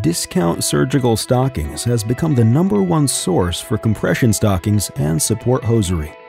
Discount Surgical Stockings has become the #1 source for compression stockings and support hosiery.